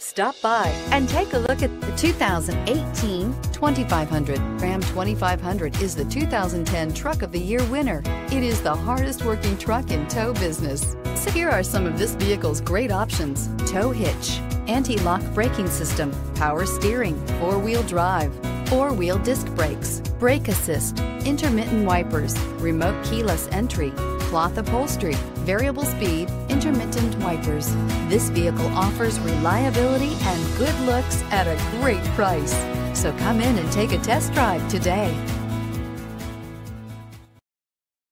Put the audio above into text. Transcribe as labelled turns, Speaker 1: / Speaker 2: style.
Speaker 1: Stop by and take a look at the 2018 2500. Ram 2500 is the 2010 Truck of the Year winner. It is the hardest working truck in tow business. So here are some of this vehicle's great options: tow hitch, anti-lock braking system, power steering, four-wheel drive, four-wheel disc brakes, brake assist, intermittent wipers, remote keyless entry, cloth upholstery, variable speed, intermittent wipers. This vehicle offers reliability and good looks at a great price. So come in and take a test drive today.